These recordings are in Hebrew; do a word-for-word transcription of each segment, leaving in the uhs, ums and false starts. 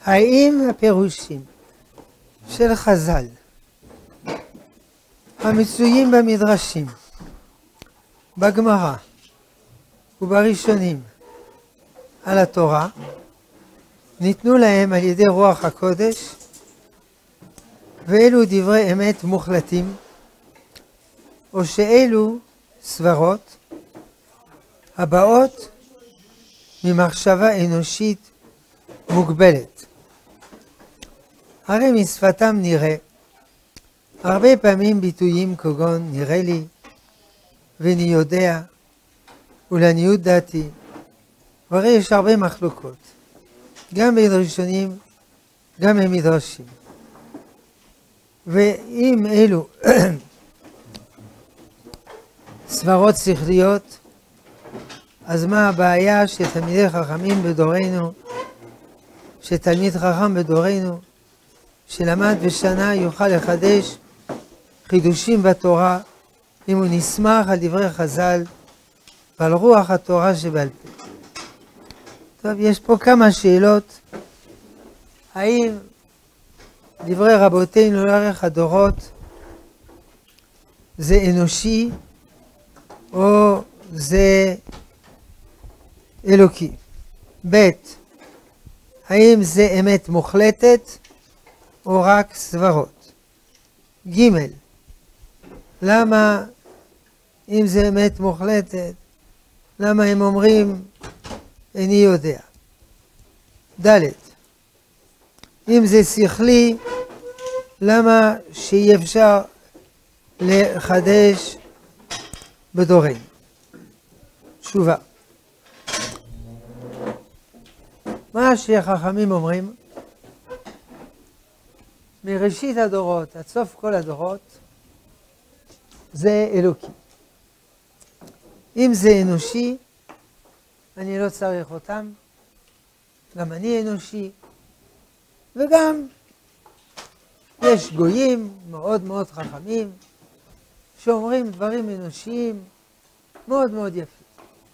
האם הפירושים של חז"ל המצויים במדרשים, בגמרא ובראשונים על התורה ניתנו להם על ידי רוח הקודש, ואלו דברי אמת מוחלטים, או שאלו סברות הבאות ממחשבה אנושית מוגבלת. הרי משפתם נראה הרבה פעמים ביטויים כגון נראה לי ואני יודע ולעניות דעתי, והרי יש הרבה מחלוקות גם בין ראשונים גם בין מדרשים. ואם אלו סברות שכליות, אז מה הבעיה שתלמידי חכמים בדורנו, שתלמיד חכם בדורנו שלמד בשנה יוכל לחדש חידושים בתורה אם הוא נסמך על דברי חז"ל ועל רוח התורה שבעל פה. טוב, יש פה כמה שאלות. האם דברי רבותינו לאורך הדורות זה אנושי או זה אלוקי? ב', האם זה אמת מוחלטת או רק סברות? ג', למה אם זה אמת מוחלטת, למה הם אומרים איני יודע? ד', אם זה שכלי, למה שאי אפשר לחדש בדורנו? תשובה. מה שהחכמים אומרים, מראשית הדורות עד סוף כל הדורות, זה אלוקי. אם זה אנושי, אני לא צריך אותם, גם אני אנושי, וגם יש גויים מאוד מאוד חכמים, שאומרים דברים אנושיים מאוד מאוד יפים.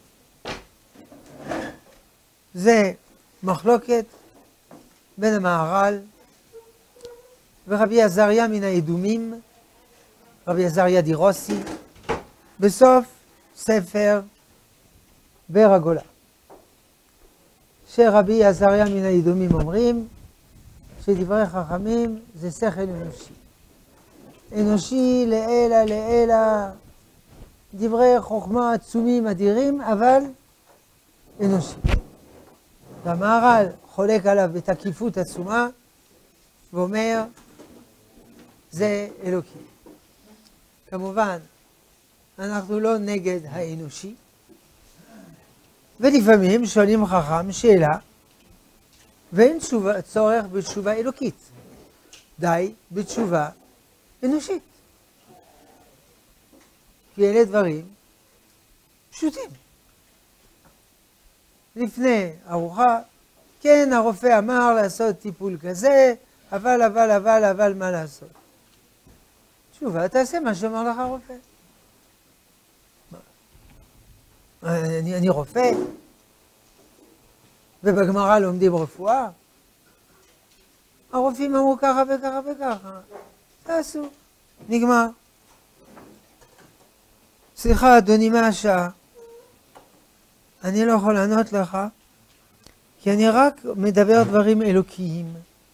זה מחלוקת בין המהר"ל ורבי עזריה מן האדומים, רבי עזריה דירוסי, בסוף ספר באר הגולה. שרבי עזריה מן האדומים אומרים שדברי חכמים זה שכל אנושי. אנושי לעילה לעילה, דברי חוכמה עצומים אדירים, אבל אנושי. והמהר"ל חולק עליו בתקיפות עצומה ואומר זה אלוקי. כמובן אנחנו לא נגד האנושי, ולפעמים שואלים חכם שאלה ואין תשובה, צורך בתשובה אלוקית, די בתשובה אנושית, כי אלה דברים פשוטים. לפני ארוחה, כן, הרופא אמר לעשות טיפול כזה, אבל, אבל, אבל, אבל, מה לעשות? תשובה, תעשה מה שאומר לך הרופא. אני, אני רופא, ובגמרא לומדים רפואה. הרופאים אמרו ככה וככה וככה. תעשו, נגמר. סליחה, אדוני, מה השעה? אני לא יכול לענות לך, כי אני רק מדבר דברים אלוקיים.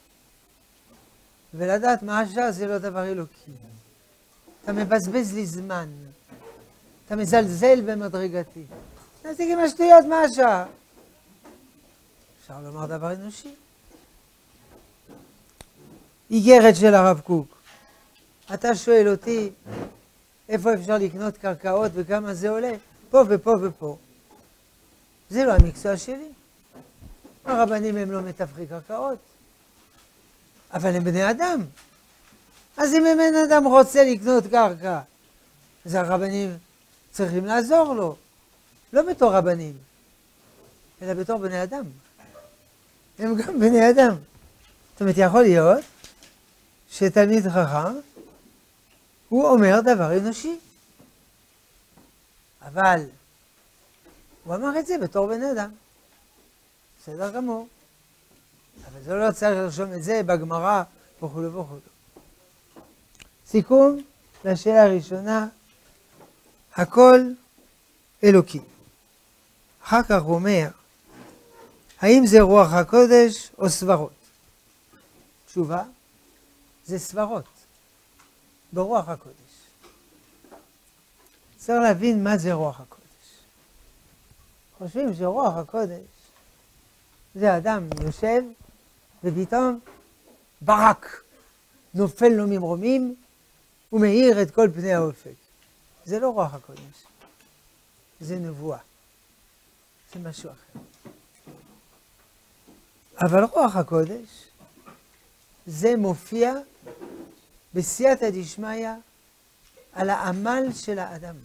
ולדעת מה השעה זה לא דבר אלוקי. אתה מבזבז לי זמן. אתה מזלזל במדרגתי. אז תגיד מה שטויות, מה השעה? אפשר לומר דבר אנושי. איגרת של הרב קוק. אתה שואל אותי איפה אפשר לקנות קרקעות וכמה זה עולה? פה ופה ופה. זה לא המקצוע שלי. הרבנים הם לא מתווכי קרקעות. אבל הם בני אדם. אז אם בן אדם רוצה לקנות קרקע, אז הרבנים צריכים לעזור לו. לא בתור רבנים, אלא בתור בני אדם. הם גם בני אדם. זאת אומרת, יכול להיות שתלמיד חכם, הוא אומר דבר אנושי. אבל הוא אמר את זה בתור בן אדם. בסדר גמור. אבל אז הוא לא צריך לרשום את זה בגמרא וכו' וכו'. סיכום לשאלה הראשונה, הכל אלוקי. אחר כך הוא אומר, האם זה רוח הקודש או סברות? תשובה, זה סברות, ברוח הקודש. צריך להבין מה זה רוח הקודש. חושבים שרוח הקודש זה אדם יושב ופתאום ברק נופל לו ממרומים ומאיר את כל פני האופק. זה לא רוח הקודש, זה נבואה, זה משהו אחר. אבל רוח הקודש זה מופיע בסייעתא דשמיא על העמל של האדם.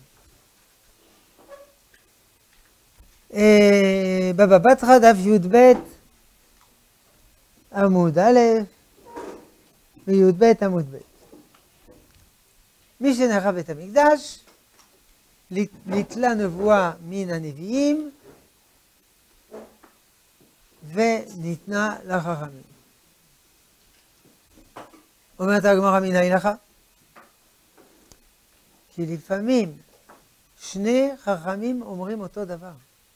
בבא בתרא דף י"ב עמוד א' וי"ב עמוד ב'. מי שנחרב את המקדש, נתלה נבואה מן הנביאים וניתנה לחכמים. אומרת הגמרא, מנין לך? כי לפעמים שני חכמים אומרים אותו דבר.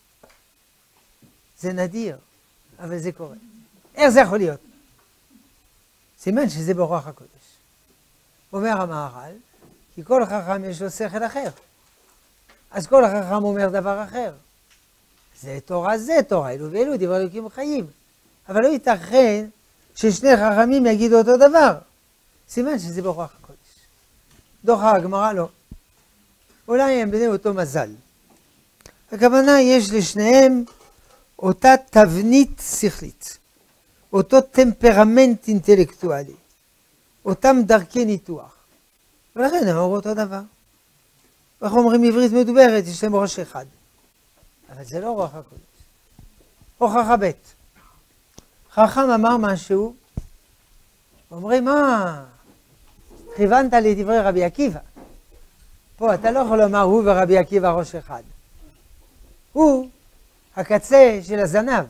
זה נדיר, אבל זה קורה. איך זה יכול להיות? סימן שזה ברוח הקודש. אומר המהר"ל, כי כל חכם יש לו שכל אחר. אז כל חכם אומר דבר אחר. זה תורה, זה תורה, אלו ואלו דברי אלוקים חיים. אבל לא ייתכן ששני חכמים יגידו אותו דבר. סימן שזה ברוח הקודש. דוחה הגמרא לא. אולי הם בני אותו מזל. הכוונה, יש לשניהם אותה תבנית שכלית, אותו טמפרמנט אינטלקטואלי, אותם דרכי ניתוח. ולכן הם אמרו אותו דבר. אנחנו אומרים עברית מדוברת, יש להם ראש אחד. אבל זה לא רוח הקודש. הוכחה ב'. חכם אמר משהו, אומרים, מה? כיוונת לדברי רבי עקיבא. פה אתה לא יכול לומר, הוא ורבי עקיבא ראש אחד. הוא הקצה של הזנב.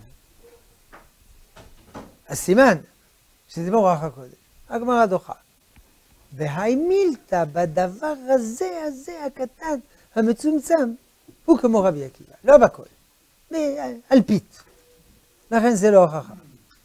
הסימן, שזה ברוח הקודש. הגמרא דוחה. והי מילתא בדבר הזה, הזה, הקטן, המצומצם, הוא כמו רבי עקיבא, לא בכל, אלפית. לכן זה לא הוכחה.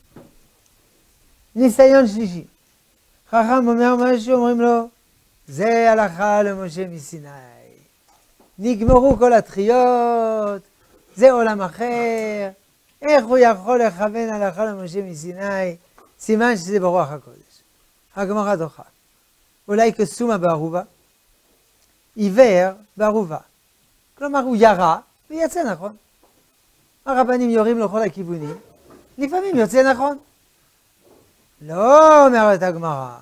ניסיון שלישי. חכם אומר משהו, אומרים לו, זה הלכה למשה מסיני. נגמרו כל התחיות, זה עולם אחר, איך הוא יכול לכוון הלכה למשה מסיני? סימן שזה ברוח הקודש. הגמרא דוחה. אולי כסומא בערובה, עיוור בערובה. כלומר הוא ירה ויצא נכון. הרבנים יורים לכל הכיוונים, לפעמים יוצא נכון. לא אומרת הגמרא,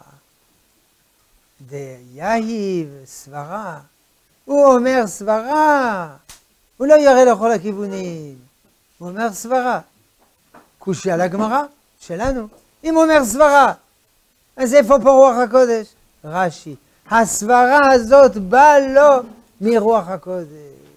דייהיב סברה, הוא אומר סברה, הוא לא יראה לכל הכיוונים, הוא אומר סברה. קושי על הגמרא שלנו, אם הוא אומר סברה, אז איפה פה רוח הקודש? רש"י, הסברה הזאת באה לו מרוח הקודש.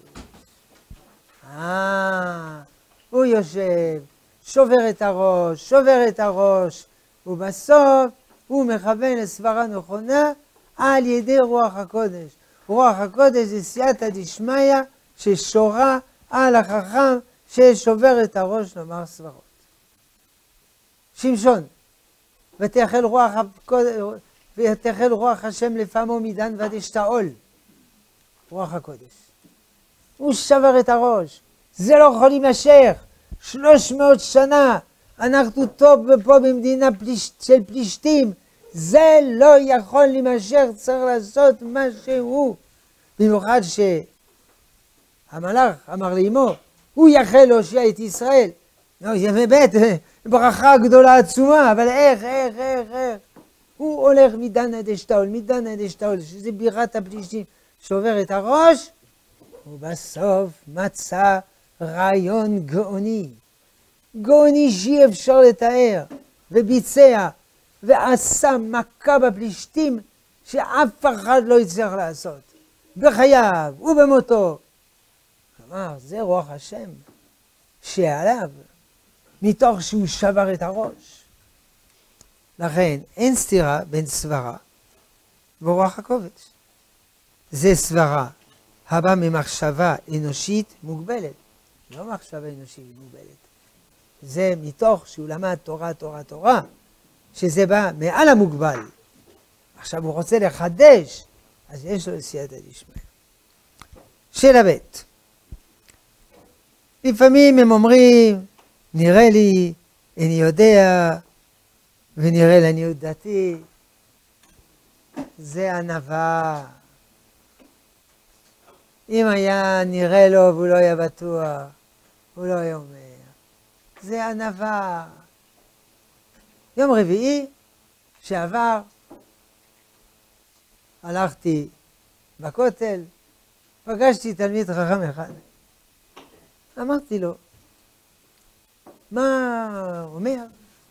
אה, הוא יושב, שובר את הראש, שובר את הראש, ובסוף הוא מכוון לסברה נכונה על ידי רוח הקודש. רוח הקודש זה סייעתא דשמיא ששורה על החכם ששובר את הראש לומר סברות. שמשון, ותחל רוח הקודש, ותחל רוח השם לפעמו מדן ועד אשתאול. רוח הקודש. הוא שבר את הראש. זה לא יכול להימשך. שלוש מאות שנה. אנחנו טוב פה במדינה פליש, של פלישתים. זה לא יכול להימשך. צריך לעשות משהו. במיוחד שהמלאך אמר לאמו, הוא יחל להושיע את ישראל. לא, זה באמת ברכה גדולה עצומה, אבל איך, איך, איך, איך. הוא הולך מדן עד אשתאול, מדן עד אשתאול, שזה בירת הפלישתים, שובר את הראש, ובסוף מצא רעיון גאוני. גאוני שאי אפשר לתאר, וביצע, ועשה מכה בפלישתים, שאף אחד לא יצטרך לעשות. בחייו ובמותו. כלומר, זה רוח השם שעליו, מתוך שהוא שבר את הראש. לכן אין סתירה בין סברה ורוח הקודש. זה סברה הבא ממחשבה אנושית מוגבלת. לא מחשבה אנושית מוגבלת. זה מתוך שהוא למד תורה, תורה, תורה, שזה בא מעל המוגבל. עכשיו הוא רוצה לחדש, אז יש לו סייעתא דשמיא. שאלה ב'. לפעמים הם אומרים, נראה לי, איני יודע, ונראה לעניות דעתי. זה ענווה. אם היה נראה לו והוא לא היה בטוח, הוא לא היה אומר. זה ענווה. יום רביעי שעבר, הלכתי בכותל, פגשתי תלמיד חכם אחד. אמרתי לו, מה אומר?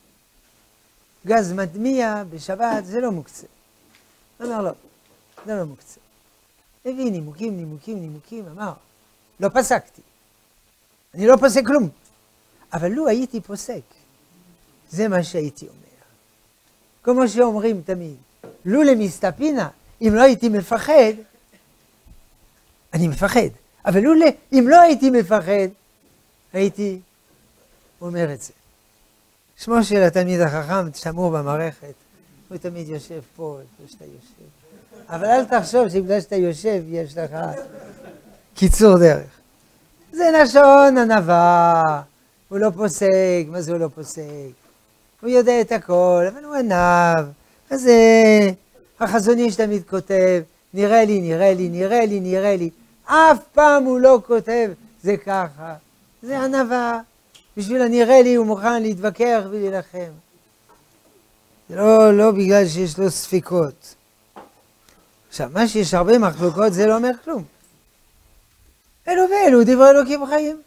גז מדמיע בשבת זה לא מוקצה. אמר לו, זה לא מוקצה. הביא נימוקים, נימוקים, נימוקים, אמר, לא פסקתי. אני לא פוסק כלום. אבל לו הייתי פוסק, זה מה שהייתי אומר. כמו שאומרים תמיד, לו למסתפינה, אם לא הייתי מפחד, אני מפחד. אבל לו, אם לא הייתי מפחד, הייתי אומר את זה. שמו של התלמיד החכם שמור במערכת, הוא תמיד יושב פה, איפה שאתה יושב. אבל אל תחשוב שבגלל שאתה יושב, יש לך קיצור דרך. זה לשון ענווה, הוא לא פוסק, מה זה הוא לא פוסק? הוא יודע את הכל, אבל הוא ענב. אז זה, החזון איש תמיד כותב, נראה לי, נראה לי, נראה לי, נראה לי. אף פעם הוא לא כותב, זה ככה. זה ענווה. בשביל הנראה לי הוא מוכן להתווכח ולהילחם. לא, לא בגלל שיש לו ספיקות. עכשיו, מה שיש הרבה מחלוקות זה לא אומר כלום. אלו ואלו דברי אלוקים חיים.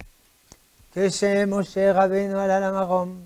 כשמשה רבנו עלה למרום,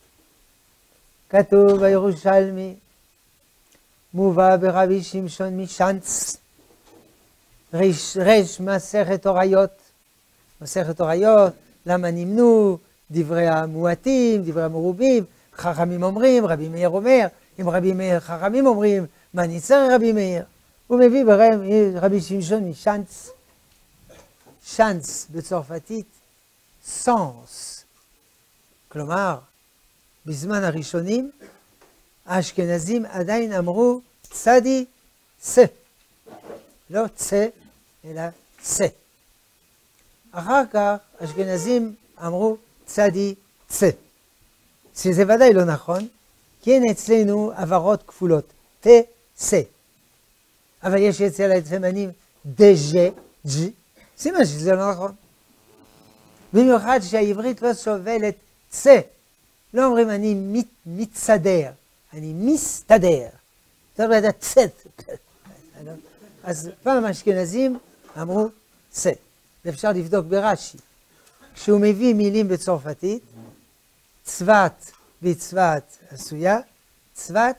כתוב בירושלמי, מובא ברבי שמשון משנץ, רש, רש מסכת הוריות, מסכת הוריות, למה נמנו דברי המועטים, דברי המרובים, חכמים אומרים, רבי מאיר אומר, אם רבי מאיר חכמים אומרים, מה ניצר רבי מאיר? הוא מביא ברבי שמשון משנץ, שנץ בצרפתית, סנס. כלומר, בזמן הראשונים, האשכנזים עדיין אמרו צדי צה. לא צה, אלא צה. אחר כך, האשכנזים אמרו צדי צה. שזה ודאי לא נכון, כי אין אצלנו עברות כפולות. ת, צה. אבל יש אצל התימנים דז'ה, ג'י. סימן שזה לא נכון. במיוחד שהעברית לא סובלת צה. לא אומרים אני מת, מצדר, אני מסתדר. צריך לדעת צת. אז פעם האשכנזים אמרו צה. ואפשר לבדוק ברש"י. כשהוא מביא מילים בצרפתית, צוות בצוות עשויה, צוות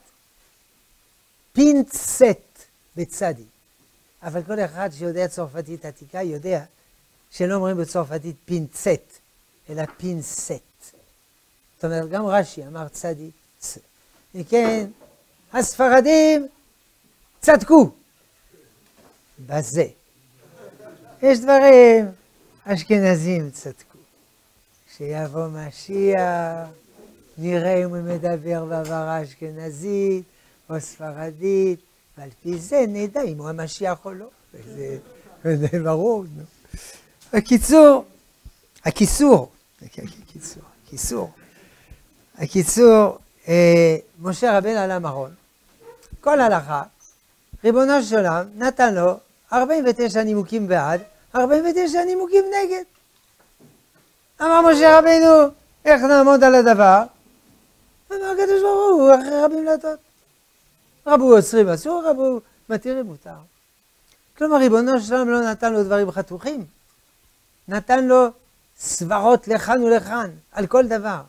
פינצט בצדי. אבל כל אחד שיודע צרפתית עתיקה יודע שלא אומרים בצרפתית פינצט, אלא פינסט. זאת אומרת, גם רש"י אמר צדי צ. וכן, הספרדים צדקו בזה. יש דברים, אשכנזים צדקו. כשיבוא משיח, נראה אם הוא מדבר בעברה אשכנזית או ספרדית, ועל פי זה נדע אם הוא המשיח או לא. זה, זה ברור. הקיצור, הקיצור, הקיצור, הקיצור, הקיצור, אה, משה רבנו עלה למרום, כל הלכה, ריבונו של עולם נתן לו ארבעים ותשע נימוקים בעד, ארבעים ותשע נימוקים נגד. אמר משה רבנו, איך נעמוד על הדבר? אמר הקדוש ברוך הוא, אחרי רבים להטות. רבו אוסרים אסור, רבו מתירים מותר. כלומר, ריבונו של עולם לא נתן לו דברים חתוכים, נתן לו סברות לכאן ולכאן, על כל דבר.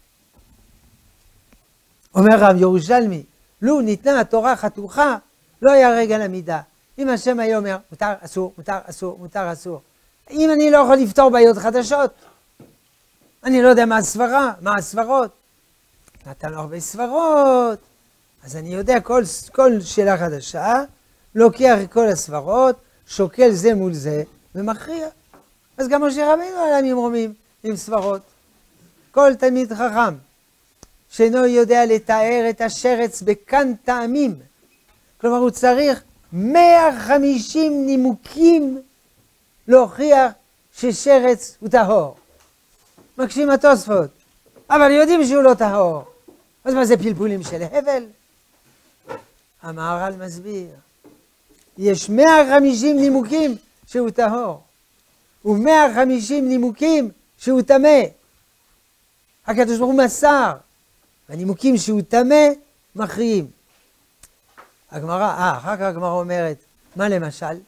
אומר רב ירושלמי, לו ניתנה התורה חתוכה, לא היה רגע למידה. אם השם היה אומר, מותר, אסור, מותר, אסור, מותר, אסור. אם אני לא יכול לפתור בעיות חדשות, אני לא יודע מה הסברה, מה הסברות. נתן לו הרבה סברות, אז אני יודע כל, כל שאלה חדשה, לוקח את כל הסברות, שוקל זה מול זה, ומכריע. אז גם משה רבינו עלה ממרומים עם סברות. כל תלמיד חכם, שאינו יודע לתאר את השרץ בכאן טעמים, כלומר הוא צריך מאה וחמישים נימוקים להוכיח ששרץ הוא טהור. מקשים התוספות, אבל יודעים שהוא לא טהור. אז מה זה פלפולים של הבל? המהר"ל מסביר, יש מאה וחמישים נימוקים שהוא טהור, ו-מאה וחמישים נימוקים שהוא טמא. הקדוש ברוך הוא מסר, והנימוקים שהוא טמא מכריעים. הגמרא, אה, אחר כך הגמרא אומרת, מה למשל?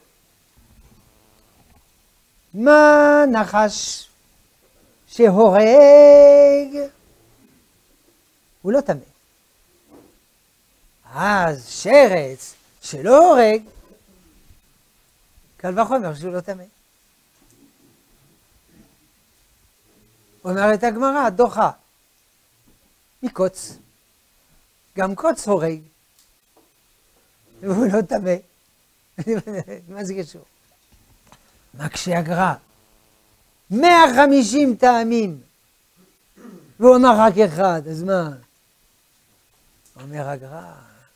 מה נחש שהורג הוא לא טמא. אז שרץ שלא הורג, קל וחומר שהוא לא טמא. אומרת הגמרא, דוחה, מקוץ. גם קוץ הורג, והוא לא טמא. מה זה קשור? מקשה הגר"א, מאה וחמישים טעמים, והוא אמר רק אחד, אז מה? אומר הגר"א,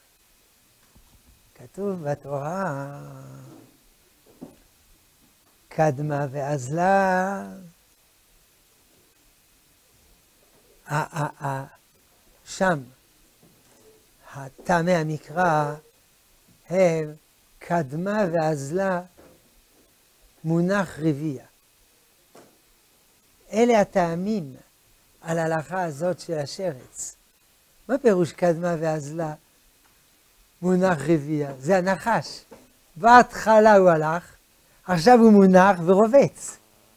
כתוב בתורה, קדמה ואזלה, שם, הטעמי המקרא הם קדמה ואזלה מונח רביע. אלה הטעמים על ההלכה הזאת של השרץ. מה פירוש קדמה ואזלה מונח רביע? זה הנחש. בהתחלה הוא הלך, עכשיו הוא מונח ורובץ.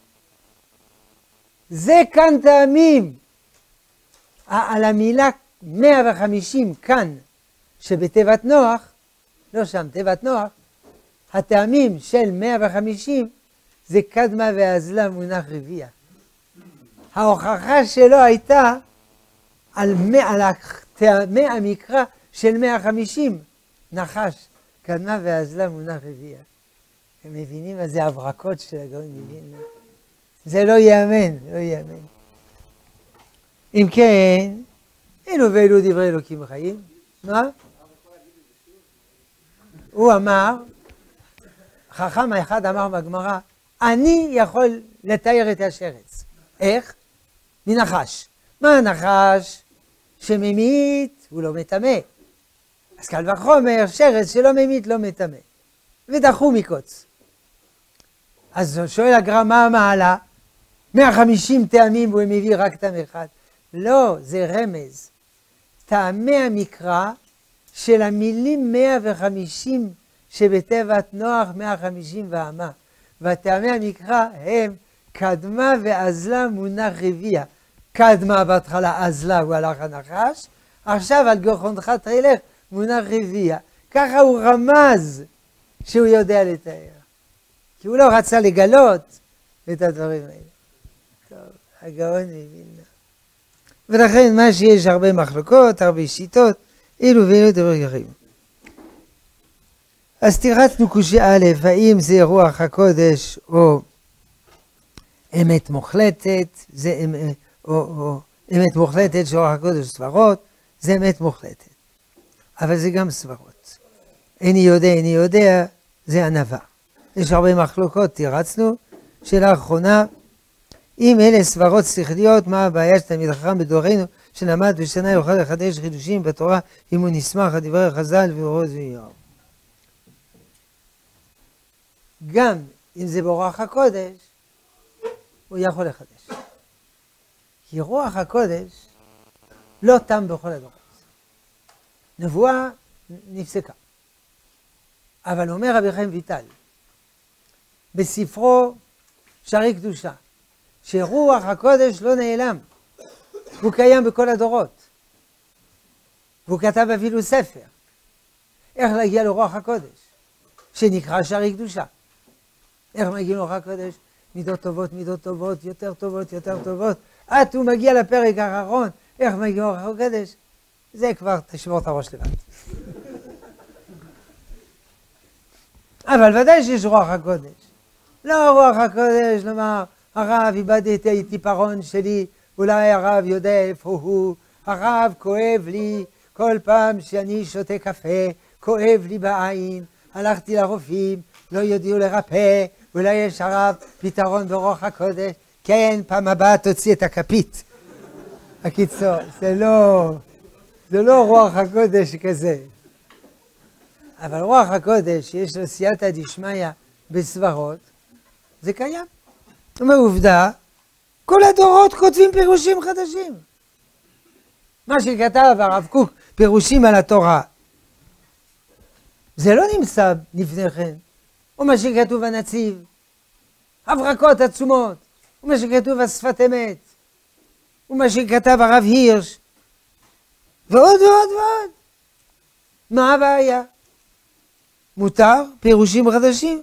זה כאן טעמים. על המילה מאה וחמישים כאן, שבתיבת נוח, לא שם, תיבת נוח, הטעמים של מאה וחמישים זה קדמה ואזלה מונח רביע. ההוכחה שלו הייתה על, על הטעמי המקרא של מאה וחמישים, נחש, קדמה ואזלה מונח רביע. הם מבינים מה זה הברקות של הגאון מווילנה. זה לא יאמן, לא יאמן. אם כן, אלו ואלו דברי אלוקים חיים. מה? הוא אמר, חכם האחד אמר בגמרא, אני יכול לתאר את השרץ. איך? מנחש. מה הנחש? שממית הוא לא מטמא. אז קל וחומר, שרץ שלא ממית לא מטמא. ודחו מקוץ. אז שואל הגר"א מה המעלה? מאה וחמישים טעמים והוא מביא רק טעם אחד. לא, זה רמז. טעמי המקרא של המילים מאה וחמישים שבתיבת נוח מאה וחמישים ואמה. והטעמי המקרא הם קדמה ואזלה מונח רביע. קדמה בהתחלה אזלה הוא הלך הנחש, עכשיו על גחונך תלך מונח רביע. ככה הוא רמז שהוא יודע לתאר. כי הוא לא רצה לגלות את הדברים האלה. טוב, הגאון מווילנה. ולכן מה שיש הרבה מחלוקות, הרבה שיטות, אילו ואילו דברים אחרים. אז תירצנו קושיה א', האם זה רוח הקודש או אמת מוחלטת, זה או, או אמת מוחלטת שרוח הקודש סברות, זה אמת מוחלטת. אבל זה גם סברות. איני יודע, איני יודע, זה ענווה. יש הרבה מחלוקות, תירצנו. שאלה אחרונה, אם אלה סברות שכליות, מה הבעיה שתלמיד חכם בדורנו שלמד בשנה יוכל לחדש חידושים בתורה אם הוא נסמך על דברי חז"ל ואורות ויואב? גם אם זה ברוח הקודש, הוא יכול לחדש. כי רוח הקודש לא תם בכל הדורות. נבואה נפסקה. אבל אומר רבי חיים ויטל, בספרו שערי קדושה, שרוח הקודש לא נעלם, הוא קיים בכל הדורות. והוא כתב אפילו ספר, איך להגיע לרוח הקודש, שנקרא שערי קדושה. איך מגיעים לרוח הקודש? מידות טובות, מידות טובות, יותר טובות, יותר טובות, עד הוא מגיע לפרק האחרון, איך מגיעים רוח הקודש? זה כבר תשבור את הראש לבד. אבל ודאי שיש רוח הקודש. לא רוח הקודש, לומר, הרב איבדתי את עיפרון שלי, אולי הרב יודע איפה הוא, הרב כואב לי, כל פעם שאני שותה קפה, כואב לי בעין, הלכתי לרופאים, לא יודעו לרפא, אולי יש הרב פתרון ברוח הקודש, כן, פעם הבאה תוציא את הכפית. הקיצור, זה לא, זה לא רוח הקודש כזה. אבל רוח הקודש, שיש לו סייעתא דשמיא בסברות, זה קיים. ועובדה, כל הדורות כותבים פירושים חדשים. מה שכתב הרב קוק, פירושים על התורה, זה לא נמצא לפני כן. ומה שכתוב הנציב, הברקות עצומות, ומה שכתוב השפת אמת, ומה שכתב הרב הירש, ועוד ועוד ועוד. מה הבעיה? מותר פירושים חדשים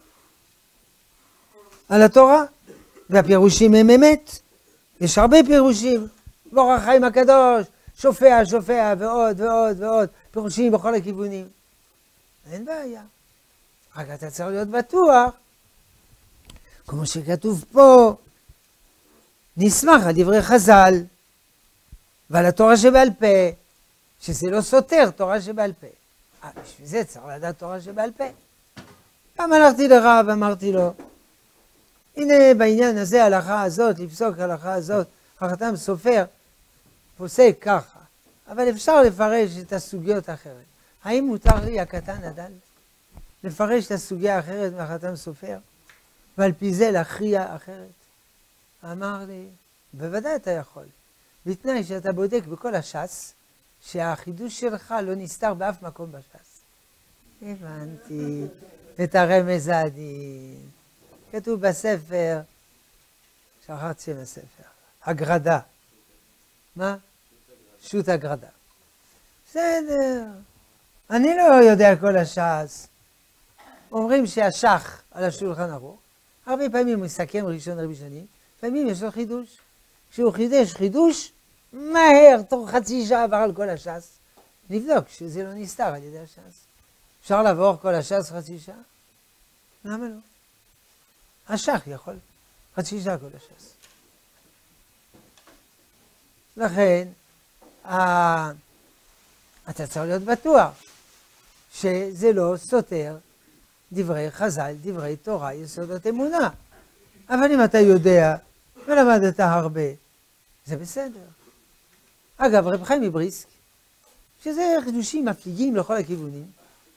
על התורה, והפירושים הם אמת. יש הרבה פירושים, אור החיים הקדוש, שופע, שופע, ועוד ועוד ועוד, פירושים בכל הכיוונים. אין בעיה. רק אתה צריך להיות בטוח, כמו שכתוב פה, נסמך על דברי חז"ל, ועל התורה שבעל פה, שזה לא סותר תורה שבעל פה. אה, בשביל זה צריך לדעת תורה שבעל פה. פעם הלכתי לרב, אמרתי לו, הנה בעניין הזה, ההלכה הזאת, לפסוק ההלכה הזאת, החתם סופר, פוסק ככה. אבל אפשר לפרש את הסוגיות האחרת. האם מותר לי הקטן הדל לפרש את הסוגיה האחרת מהחתם סופר, ועל פי זה להכריע אחרת? אמר לי, בוודאי אתה יכול. בתנאי שאתה בודק בכל הש"ס, שהחידוש שלך לא נסתר באף מקום בש"ס. הבנתי את הרמז העדין. כתוב בספר, שכחתי שם הספר, הגרדה. מה? שו"ת הגרדה. בסדר. אני לא יודע כל הש"ס. אומרים שהשח על השולחן ערוך, הרבה פעמים הוא מסכם ראשון ראשונים, לפעמים יש לו חידוש. כשהוא חידש חידוש, מהר, תוך חצי שעה עבר על כל הש"ס. לבדוק שזה לא נסתר על ידי הש"ס. אפשר לעבור כל הש"ס חצי שעה? למה לא? השח יכול, חצי שעה כל הש"ס. לכן, ה... אתה צריך להיות בטוח שזה לא סותר דברי חז"ל, דברי תורה, יסודות אמונה. אבל אם אתה יודע ולמדת הרבה, זה בסדר. אגב, רב חיים מבריסק, שזה חידושים מפליגים לכל הכיוונים,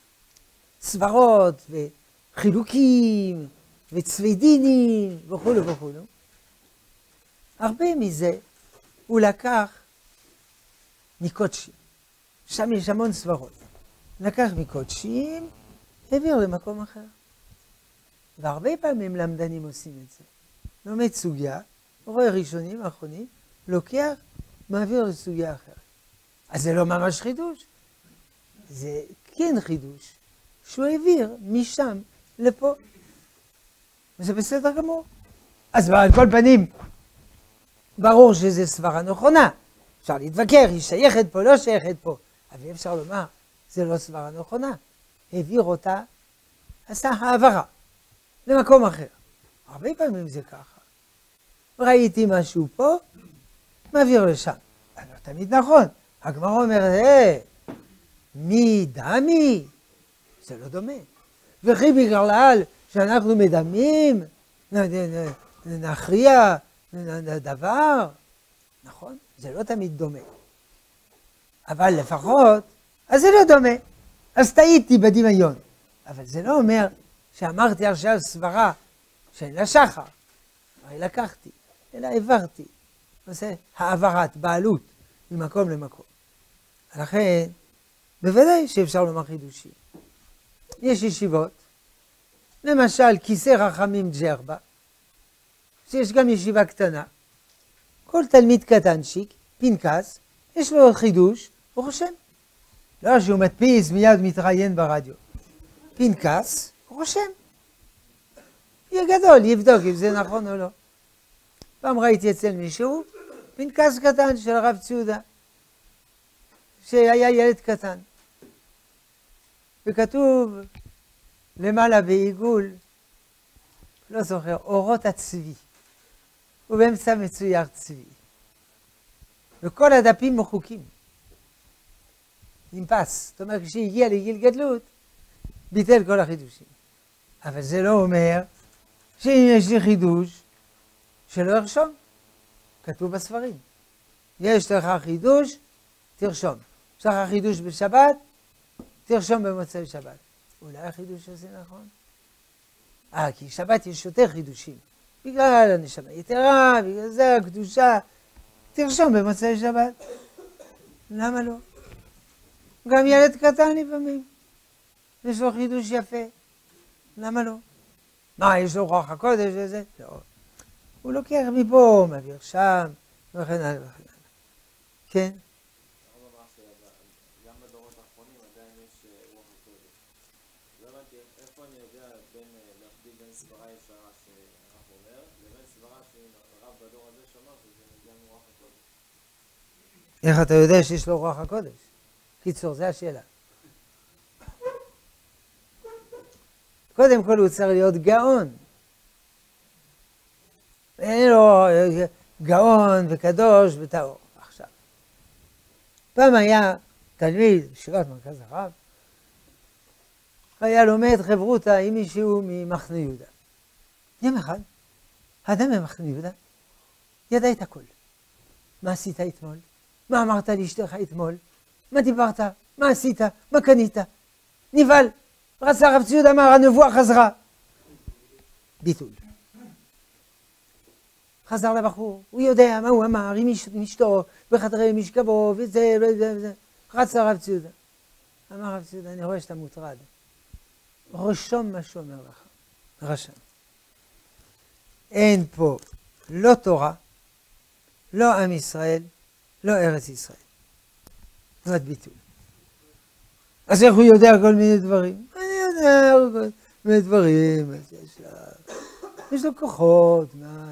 סברות וחילוקים וצווידינים וכו' וכו', הרבה מזה הוא לקח מקודשים. שם יש המון סברות. לקח מקודשים, העביר למקום אחר. והרבה פעמים למדנים עושים את זה. לומד סוגיה, רואה ראשונים, אחרונים, לוקח, מעביר לסוגיה אחרת. אז זה לא ממש חידוש. זה כן חידוש, שהוא העביר משם לפה. וזה בסדר גמור. אז על כל פנים, ברור שזה סברה נכונה. אפשר להתווכח, היא שייכת פה, לא שייכת פה. אבל אפשר לומר, זה לא סברה נכונה. העביר אותה, עשה העברה למקום אחר. הרבה פעמים זה ככה. ראיתי משהו פה, מעביר לשם. לא תמיד נכון. הגמרא אומרת, אה, מי דמי? זה לא דומה. וכי בגלל שאנחנו מדמים, נכריע דבר. נכון? זה לא תמיד דומה. אבל לפחות, אז זה לא דומה. אז טעיתי בדמיון. אבל זה לא אומר שאמרתי עכשיו סברה שאין לה שחר. הרי לקחתי, אלא העברתי. זה העברת בעלות ממקום למקום. לכן, בוודאי שאפשר לומר חידושים. יש ישיבות, למשל כיסא רחמים ג'רבה, שיש גם ישיבה קטנה. כל תלמיד קטנשיק, פנקס, יש לו חידוש, הוא רושם. לא שהוא מדפיס מיד מתראיין ברדיו. פנקס, הוא רושם. יהיה גדול, יבדוק אם זה נכון או לא. פעם ראיתי אצל מישהו, פנקס קטן של הרב ציודה. שהיה ילד קטן. וכתוב למעלה בעיגול, לא זוכר, אורות הצבי. ובאמצע מצויר צבי. וכל הדפים מחוקים. עם פס. זאת אומרת, כשהגיע לגיל גדלות, ביטל כל החידושים. אבל זה לא אומר שאם יש לי חידוש, שלא ירשום. כתוב בספרים. יש לך חידוש, תרשום. יש לך חידוש בשבת, תרשום במוצאי שבת. אולי החידוש הזה נכון? אה, כי שבת יש יותר חידושים. בגלל הנשמה יתרה, בגלל זה הקדושה. תרשום במוצאי שבת. למה לא? גם ילד קטן לפעמים. יש לו חידוש יפה. למה לא? מה, יש לו רוח הקודש וזה? לא. הוא לוקח מפה, מעביר שם, וכן הלאה וכן הלאה. כן? גם בדורות האחרונים עדיין יש רוח הקודש. לא הבנתי איפה אני יודע להבדיל בין סברה ישרה שהרב אומר, לבין סברה שהרב בדור הזה שמע שזה מגיע מרוח הקודש. איך אתה יודע שיש לו רוח הקודש? קיצור, זו השאלה. קודם כל הוא צריך להיות גאון. אין לו גאון וקדוש וטהור. עכשיו. פעם היה תלמיד בישיבת מרכז הרב, היה לומד חברותא עם מישהו ממחנה יהודה. יום אחד, האדם ממחנה יהודה ידע את הכל. מה עשית אתמול? מה אמרת לאשתך אתמול? מה דיברת? מה עשית? מה קנית? נבהל. רצה הרב ציוד אמר, הנבואה חזרה. ביטול. חזר לבחור, הוא יודע מה הוא אמר, עם אשתו, בחדרי משכבו, וזה, וזה, וזה. רצה הרב ציוד. אמר הרב ציוד, אני רואה שאתה מוטרד. רשום מה שאומר לך. רשם. אין פה לא תורה, לא עם ישראל, לא ארץ ישראל. זאת ביטול. אז איך הוא יודע כל מיני דברים? אני יודע כל מיני דברים. יש לו, יש לו כוחות, מה,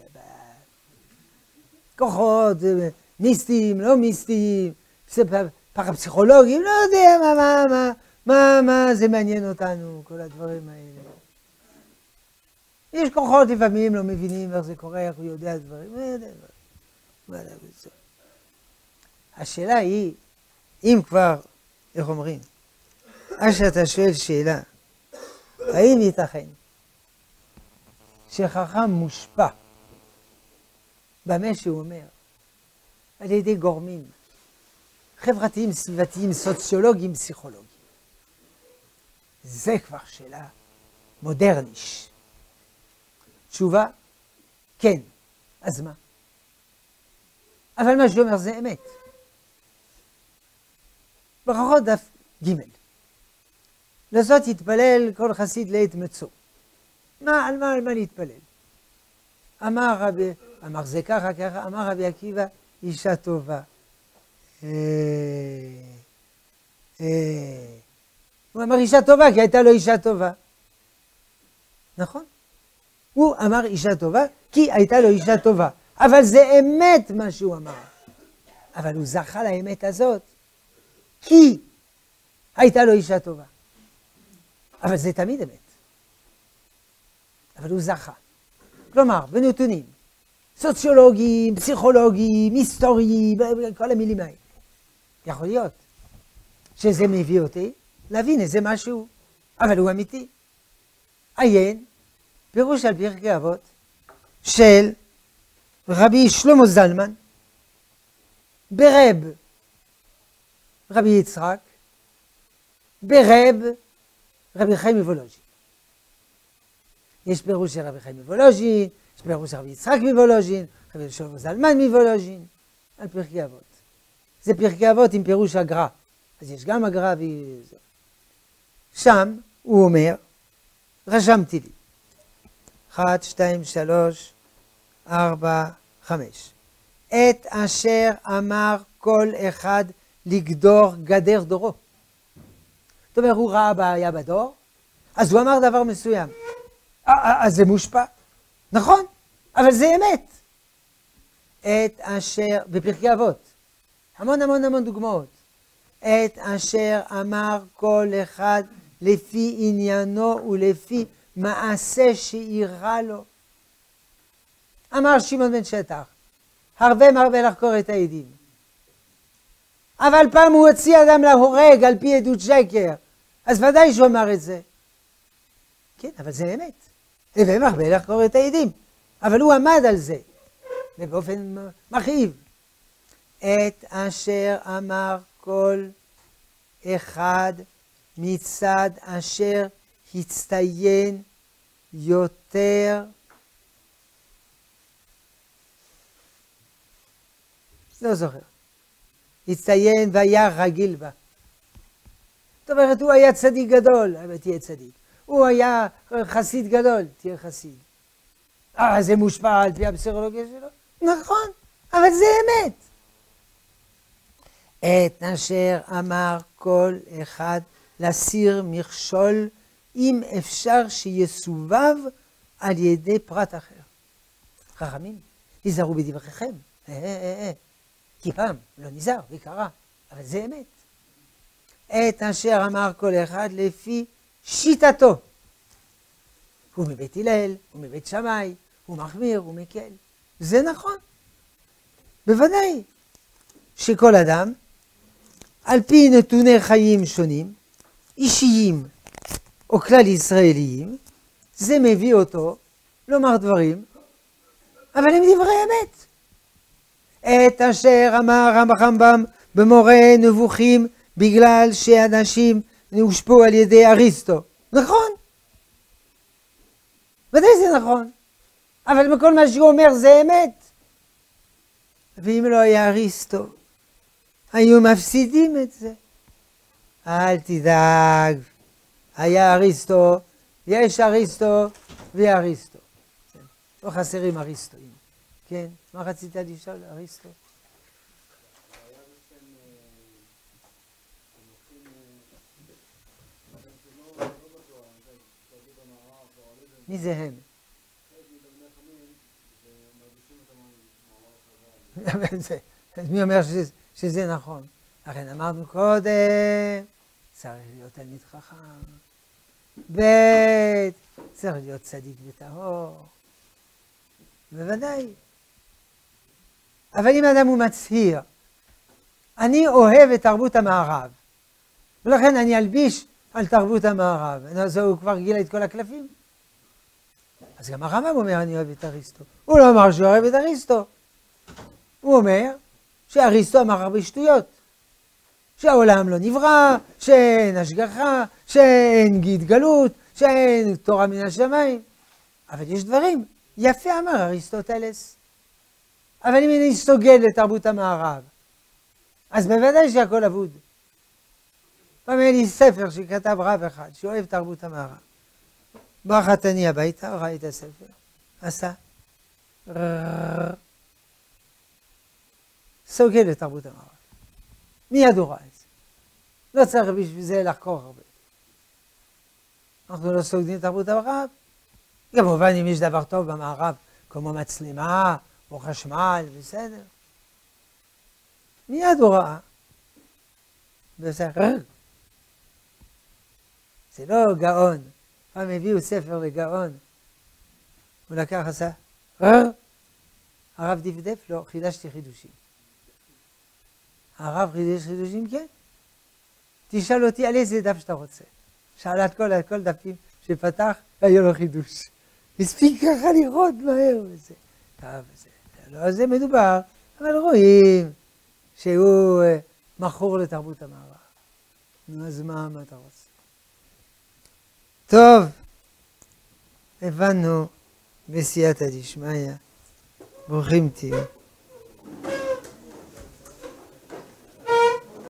כוחות מיסטיים, לא מיסטיים, פרפסיכולוגיים, לא יודע מה, מה, מה, מה, מה זה מעניין אותנו, כל הדברים האלה. יש כוחות לפעמים לא מבינים איך זה קורה, איך הוא יודע דברים, לא יודע דברים. השאלה היא, אם כבר, איך אומרים, אז שאתה שואל שאלה, האם ייתכן שחכם מושפע במה שהוא אומר על ידי גורמים חברתיים, סביבתיים, סוציולוגיים, פסיכולוגיים? זה כבר שאלה מודרניש. תשובה, כן. אז מה? אבל מה שאומר זה אמת. ברכות דף ג' לזאת יתפלל כל חסיד לעת מצוא. מה, על מה, על מה להתפלל? אמר רבי, אמר זה ככה, ככה, אמר רבי עקיבא, אישה טובה. אה, אה, הוא אמר אישה טובה, כי הייתה לו אישה טובה. נכון? הוא אמר אישה טובה, כי הייתה לו אישה טובה. אבל זה אמת מה שהוא אמר. אבל הוא זכה לאמת הזאת, כי הייתה לו אישה טובה. אבל זה תמיד אמת. אבל הוא זכה. כלומר, בנתונים, סוציולוגיים, פסיכולוגיים, היסטוריים, כל המילים האלה. יכול להיות שזה מביא אותי להבין איזה משהו, אבל הוא אמיתי. עיין, פירוש על פרקי אבות של רבי שלמה זלמן, ברב רבי יצחק, ברב רבי חיים מוולוז'ין. יש פירוש של רבי חיים מוולוז'ין, יש פירוש של רבי יצחק מוולוז'ין, רבי שלמה זלמן מוולוז'ין, על פרקי אבות. זה פרקי אבות עם פירוש הגר"א. אז יש גם הגר"א וזה. שם הוא אומר, רשמתי לי. אחת, שתיים, שלוש, ארבע, חמש. את אשר אמר כל אחד לגדור גדר דורו. זאת אומרת, הוא ראה בעיה בדור, אז הוא אמר דבר מסוים. אז זה מושפע. נכון, אבל זה אמת. את אשר, בפרקי אבות, המון המון המון דוגמאות. את אשר אמר כל אחד לפי עניינו ולפי מעשה שאירע לו. אמר שמעון בן שטח, הרבה מרבה לחקור את העדים. אבל פעם הוא הוציא אדם להורג על פי עדות שקר, אז ודאי שהוא אמר את זה. כן, אבל זה אמת. הרבה מרבה לחקור את העדים, אבל הוא עמד על זה, ובאופן מכאיב. את אשר אמר כל אחד מצד אשר הצטיין יותר לא זוכר. הצטיין והיה רגיל בה. זאת אומרת, הוא היה צדיק גדול, אבל תהיה צדיק. הוא היה חסיד גדול, תהיה חסיד. אה, זה מושפע על פי הפסיכולוגיה שלו? נכון, אבל זה אמת. את אשר אמר כל אחד להסיר מכשול, אם אפשר שיסובב על ידי פרט אחר. חכמים, תיזהרו בדבריכם. אה, אה, אה. כי פעם לא נזהר וקרא, אבל זה אמת. את אשר אמר כל אחד לפי שיטתו. הוא מבית הלל, הוא מבית שמאי, הוא מחמיר, הוא מקל. זה נכון. בוודאי שכל אדם, על פי נתוני חיים שונים, אישיים או כלל ישראליים, זה מביא אותו לומר דברים, אבל הם דברי אמת. את אשר אמר הרמב"ם במורה נבוכים בגלל שאנשים הושפעו על ידי אריסטו. נכון. ודאי זה נכון. אבל בכל מה שהוא אומר זה אמת. ואם לא היה אריסטו, היו מפסידים את זה. אל תדאג. היה אריסטו, יש אריסטו ואריסטו. לא חסרים אריסטואים. כן, מה רצית לשאול, אריסטו? מי זה הם? מי אומר שזה נכון? לכן אמרנו קודם, צריך להיות תלמיד חכם. ב' צריך להיות צדיק וטהור. בוודאי. אבל אם אדם הוא מצהיר, אני אוהב את תרבות המערב, ולכן אני אלביש על תרבות המערב, אז הוא כבר גילה את כל הקלפים. אז גם הרמב"ם אומר אני אוהב את אריסטו. הוא לא אמר שהוא אוהב את אריסטו. הוא אומר שאריסטו אמר הרבה שטויות. שהעולם לא נברא, שאין השגחה, שאין גלות, שאין תורה מן השמיים. אבל יש דברים. יפה אמר אריסטוטלס. אבל אם אני סוגד לתרבות המערב, אז בוודאי שהכל אבוד. פעם היה לי ספר שכתב רב אחד, שאוהב תרבות המערב. בא חתני הביתה, ראה את הספר, עשה, סוגד לתרבות המערב. מיד הוא ראה את זה. לא צריך בשביל זה לחקור הרבה. אנחנו לא סוגדים לתרבות המערב. כמובן אם יש דבר טוב במערב, כמו מצלמה, או חשמל, בסדר. מיד הוא ראה. בסדר. זה לא גאון. פעם הביאו ספר לגאון. הוא לקח, עשה, הרב דפדף? לא, חידשתי חידושים. הרב חידש חידושים? כן. תשאל אותי על איזה דף שאתה רוצה. שאלה את כל, כל דפים שפתח, היה לו חידוש. הספיק ככה לראות מהר וזה. טוב, זה. לא, זה מדובר, אבל רואים שהוא מכור לתרבות המערב. נו, אז מה, מה אתה רוצה? טוב, הבנו בסייעתא דשמיא. ברוכים תהיו.